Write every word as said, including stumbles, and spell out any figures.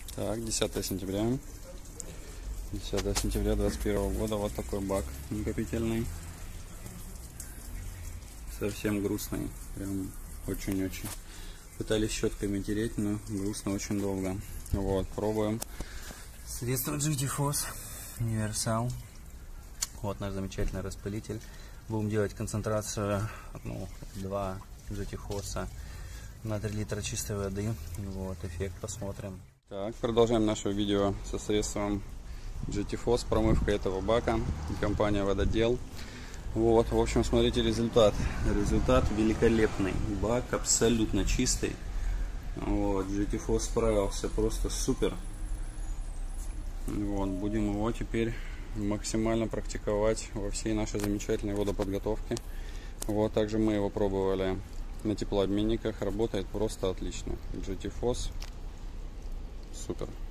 Так, десятое сентября. десятое сентября двадцать первого года. Вот такой бак накопительный. Совсем грустный. Прям очень-очень. Пытались щетками тереть, но грустно очень долго. Вот, пробуем. Средство джи ти фос Универсал. Вот наш замечательный распылитель. Будем делать концентрацию ну, два джи ти фос на три литра чистой воды. Вот, эффект посмотрим. Так, продолжаем наше видео со средством джи ти фос, промывка этого бака, компания Вододел. Вот, в общем, смотрите результат. Результат великолепный. Бак абсолютно чистый. Вот, джи ти фос справился просто супер. Вот, будем его теперь максимально практиковать во всей нашей замечательной водоподготовке. Вот, также мы его пробовали на теплообменниках. Работает просто отлично. джи ти фос супер.